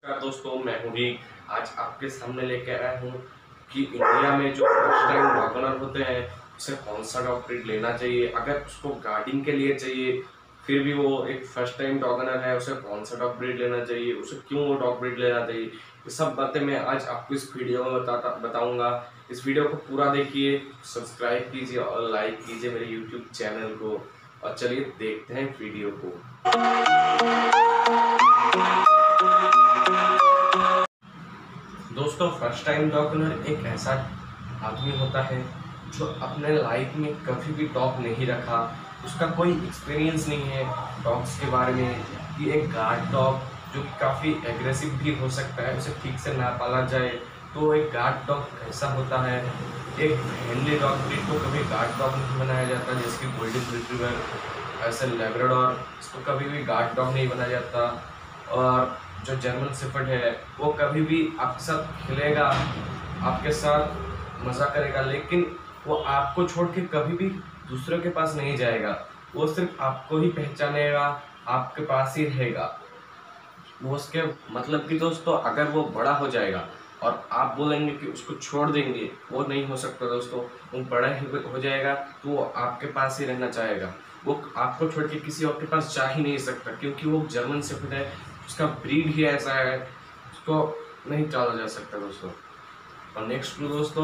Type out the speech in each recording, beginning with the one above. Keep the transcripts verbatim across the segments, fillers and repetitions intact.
नमस्कार दोस्तों, मैं हूँ री। आज आपके सामने लेके आया हूँ कि इंडिया में जो फर्स्ट टाइम डॉग ओनर होते हैं उसे कौन सा डॉग ब्रीड लेना चाहिए। अगर उसको गार्डिंग के लिए चाहिए फिर भी वो एक फर्स्ट टाइम डॉग ओनर है, उसे कौन सा डॉग ब्रीड लेना चाहिए, उसे क्यों वो डॉग ब्रीड लेना चाहिए, ये सब बातें मैं आज आपको इस वीडियो में बताता बताऊँगा। इस वीडियो को पूरा देखिए, सब्सक्राइब कीजिए और लाइक कीजिए मेरे यूट्यूब चैनल को। और चलिए देखते हैं वीडियो को। दोस्तों, फर्स्ट टाइम डॉग ओनर एक ऐसा आदमी होता है जो अपने लाइफ में कभी भी डॉग नहीं रखा, उसका कोई एक्सपीरियंस नहीं है डॉग्स के बारे में कि एक गार्ड डॉग जो कि काफ़ी एग्रेसिव भी हो सकता है, उसे ठीक से ना पाला जाए तो एक गार्ड डॉग कैसा होता है। एक फ्रेंडली डॉग ब्रीड को कभी गार्ड डॉग नहीं बनाया जाता, जैसे कि गोल्डन रिट्रीवर, ऐसे लैब्राडोर, इसको कभी भी गार्ड डॉग नहीं बनाया जाता। और जो जर्मन शेफर्ड है वो कभी भी आपके साथ खेलेगा, आपके साथ मज़ा करेगा, लेकिन वो आपको छोड़ के कभी भी दूसरों के पास नहीं जाएगा। वो सिर्फ आपको ही पहचानेगा, आपके पास ही रहेगा। वो उसके मतलब कि दोस्तों, अगर वो बड़ा हो जाएगा और आप बोलेंगे कि उसको छोड़ देंगे, वो नहीं हो सकता दोस्तों। वो बड़ा ही हो जाएगा तो वो आपके पास ही रहना चाहेगा, वो आपको छोड़ के किसी और के पास जा ही नहीं सकता, क्योंकि वो जर्मन शेफर्ड है, उसका ब्रीड ही ऐसा है, उसको नहीं टाला जा सकता दोस्तों। और नेक्स्ट टू दोस्तों,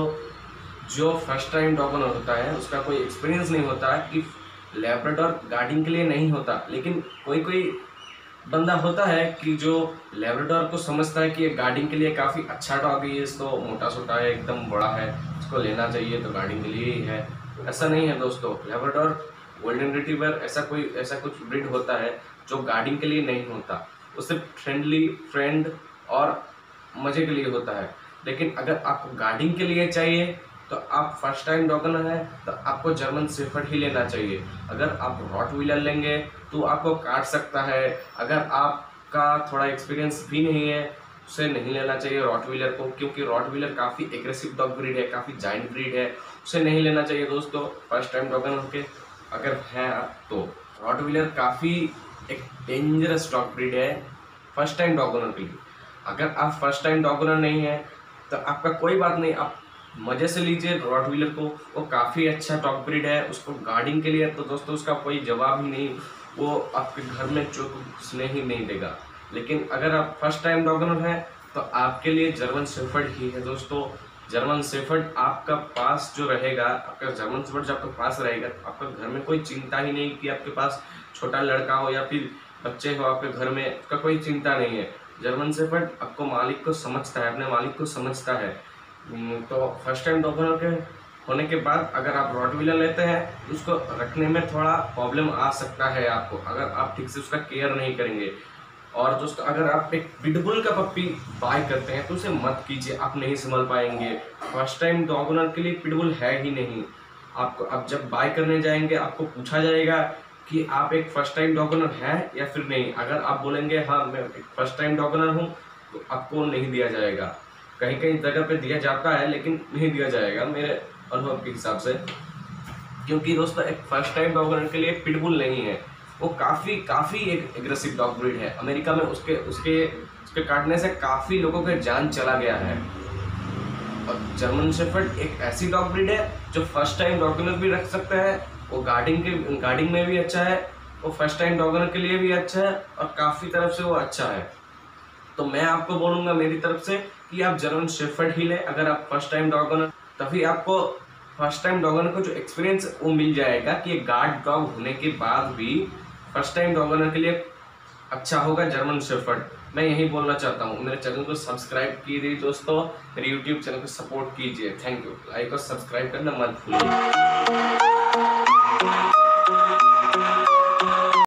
जो फर्स्ट टाइम डॉग ओनर होता है उसका कोई एक्सपीरियंस नहीं होता है कि लैब्राडोर गार्डिंग के लिए नहीं होता, लेकिन कोई कोई बंदा होता है कि जो लैब्राडोर को समझता है कि ये गार्डिंग के लिए काफ़ी अच्छा डॉग है, इसको मोटा सोटा है, एकदम बड़ा है, इसको लेना चाहिए तो गार्डिंग के लिए ही है। ऐसा नहीं है दोस्तों। लैब्राडोर, गोल्डन रिट्रीवर, ऐसा कोई ऐसा कुछ ब्रीड होता है जो गार्डिंग के लिए नहीं होता, वो सिर्फ फ्रेंडली फ्रेंड और मज़े के लिए होता है। लेकिन अगर आपको गार्डिंग के लिए चाहिए तो आप फर्स्ट टाइम डॉग ओनर है तो आपको जर्मन शेफर्ड ही लेना चाहिए। अगर आप रॉटवीलर लेंगे तो आपको काट सकता है। अगर आपका थोड़ा एक्सपीरियंस भी नहीं है उसे नहीं लेना चाहिए रॉटवीलर को, क्योंकि रॉटवीलर काफ़ी एग्रेसिव डॉग ब्रीड है, काफ़ी जाइंट ब्रीड है, उसे नहीं लेना चाहिए दोस्तों फर्स्ट टाइम डॉग ओनर के। अगर हैं आप तो रॉटवीलर काफ़ी एक डेंजरस डॉग ब्रीड है फर्स्ट टाइम डॉग ओनर के लिए। अगर आप फर्स्ट टाइम डॉग ओनर नहीं है तो आपका कोई बात नहीं, आप मज़े से लीजिए रॉटवीलर को, वो काफ़ी अच्छा डॉग ब्रीड है। उसको गार्डिंग के लिए तो दोस्तों उसका कोई जवाब ही नहीं, वो आपके घर में चोट घुसने ही नहीं देगा। लेकिन अगर आप फर्स्ट टाइम डॉग ओनर हैं तो आपके लिए जर्मन शेफर्ड ही है दोस्तों। जर्मन शेफर्ड आपका पास जो रहेगा, आपका जर्मन शेफर्ड जब आपके पास रहेगा तो आपका घर में कोई चिंता ही नहीं कि आपके पास छोटा लड़का हो या फिर बच्चे हो आपके घर में, उसका कोई चिंता नहीं है। जर्मन शेफर्ड आपको मालिक को समझता है, अपने मालिक को समझता है। तो फर्स्ट टाइम डॉग ओनर के होने के बाद अगर आप रॉटवीलर लेते हैं उसको रखने में थोड़ा प्रॉब्लम आ सकता है आपको, अगर आप ठीक से उसका केयर नहीं करेंगे। और दोस्तों, अगर आप एक पिटबुल का पप्पी बाय करते हैं तो उसे मत कीजिए, आप नहीं संभाल पाएंगे। फर्स्ट टाइम डॉग ओनर के लिए पिटबुल है ही नहीं। आपको अब जब बाय करने जाएंगे आपको पूछा जाएगा कि आप एक फर्स्ट टाइम डॉग ओनर हैं या फिर नहीं। अगर आप बोलेंगे हाँ मैं एक फर्स्ट टाइम डॉग ओनर हूँ तो आपको नहीं दिया जाएगा। कहीं कहीं जगह पे दिया जाता है लेकिन नहीं दिया जाएगा मेरे अनुभव के हिसाब से, क्योंकि दोस्तों एक फर्स्ट टाइम डॉग ओनर के लिए पिटबुल नहीं है, वो काफ़ी काफ़ी एक एग्रेसिव डॉग ब्रीड है। अमेरिका में उसके उसके उसके काटने से काफ़ी लोगों का जान चला गया है। और जर्मन शेफर्ड एक ऐसी डॉग ब्रीड है जो फर्स्ट टाइम डॉग ओनर भी रख सकता है, वो गार्डिंग के गार्डिंग में भी अच्छा है, वो फर्स्ट टाइम डॉग ओनर के लिए भी अच्छा है और काफ़ी तरफ से वो अच्छा है। तो मैं आपको बोलूँगा मेरी तरफ से कि आप जर्मन शेफर्ड ही लें अगर आप फर्स्ट टाइम डॉग ओनर, तभी आपको फर्स्ट टाइम डॉग ओनर को जो एक्सपीरियंस वो मिल जाएगा कि एक गार्ड डॉग होने के बाद भी फर्स्ट टाइम डॉग ओनर के लिए अच्छा होगा जर्मन शेफर्ड। मैं यही बोलना चाहता हूँ। मेरे चैनल को सब्सक्राइब कीजिए दोस्तों, मेरे यूट्यूब चैनल को सपोर्ट कीजिए। Thank you. लाइक और सब्सक्राइब करना मत भूलिए।